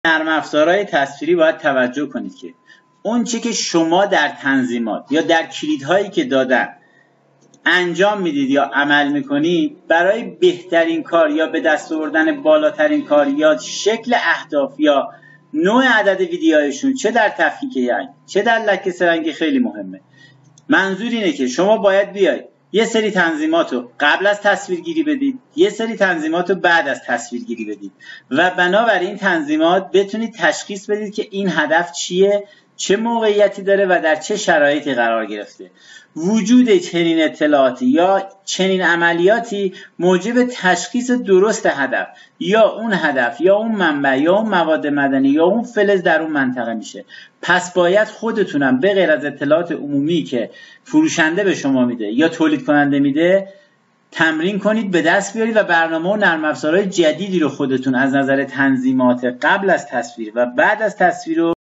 نرم افزارهای تصویری باید توجه کنید که اون چه که شما در تنظیمات یا در کلیدهایی که دادن انجام میدید یا عمل میکنید برای بهترین کار یا به دست آوردن بالاترین کار یا شکل اهداف یا نوع عدد ویدیوهایشون، چه در تفکیک یعنی چه در لکه سرنگی، خیلی مهمه. منظور اینه که شما باید بیاید یه سری تنظیمات رو قبل از تصویرگیری بدید، یه سری تنظیمات رو بعد از تصویرگیری بدید و بنابراین این تنظیمات بتونید تشخیص بدید که این هدف چیه، چه موقعیتی داره و در چه شرایطی قرار گرفته. وجود چنین اطلاعاتی یا چنین عملیاتی موجب تشخیص درست هدف یا اون هدف یا اون منبع یا اون مواد مدنی یا اون فلز در اون منطقه میشه. پس باید خودتونم به غیر از اطلاعات عمومی که فروشنده به شما میده یا تولید کننده میده تمرین کنید، به دست بیارید و برنامه و نرم افزارهای جدیدی رو خودتون از نظر تنظیمات قبل از تصویر و بعد از تصویر رو